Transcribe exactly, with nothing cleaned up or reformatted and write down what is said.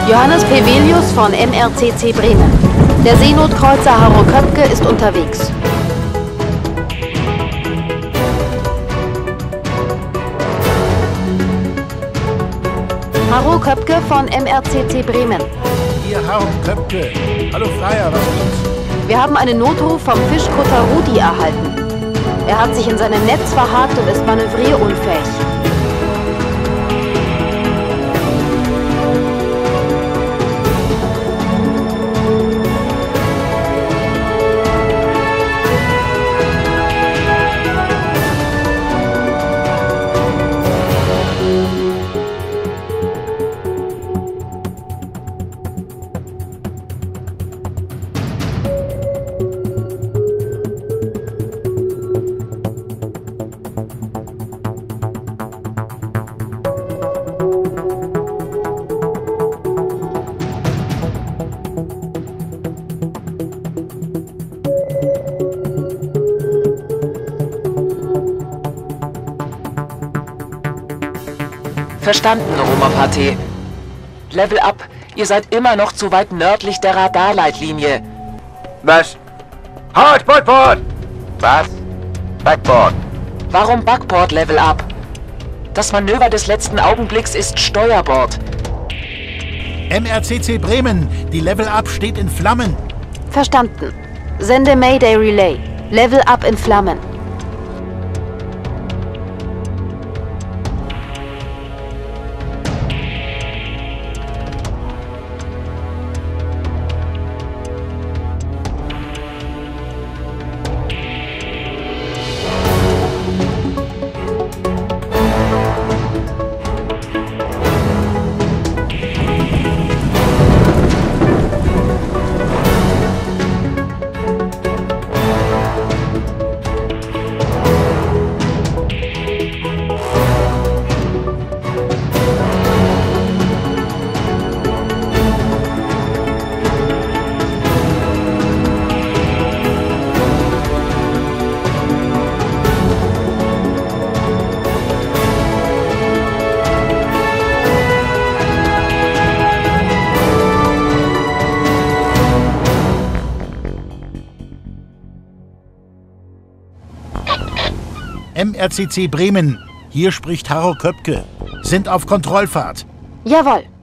Johannes Pevelius von M R C C Bremen. Der Seenotkreuzer Harro Köpke ist unterwegs. Harro Köpke von M R C C Bremen. Hier Harro Köpke. Hallo Freier, was gibt's? Wir haben einen Notruf vom Fischkutter Rudi erhalten. Er hat sich in seinem Netz verhakt und ist manövrierunfähig. Verstanden, Roma-Partei. Level up. Ihr seid immer noch zu weit nördlich der Radarleitlinie. Was? Halt, Backboard! Was? Backboard. Warum Backboard Level up? Das Manöver des letzten Augenblicks ist Steuerbord. M R C C Bremen, die Level Up steht in Flammen. Verstanden. Sende Mayday Relay. Level up in Flammen. M R C C Bremen, hier spricht Harro Köpke. Sind auf Kontrollfahrt. Jawohl.